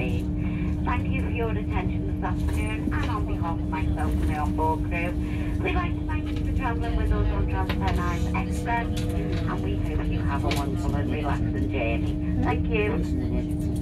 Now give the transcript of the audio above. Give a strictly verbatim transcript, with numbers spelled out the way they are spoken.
same. Thank you for your attention this afternoon, and on behalf of myself and the on-board crew, we'd like to thank you for travelling with us on Transpennine Express, and we hope you have a wonderful and relaxing journey. Thank you.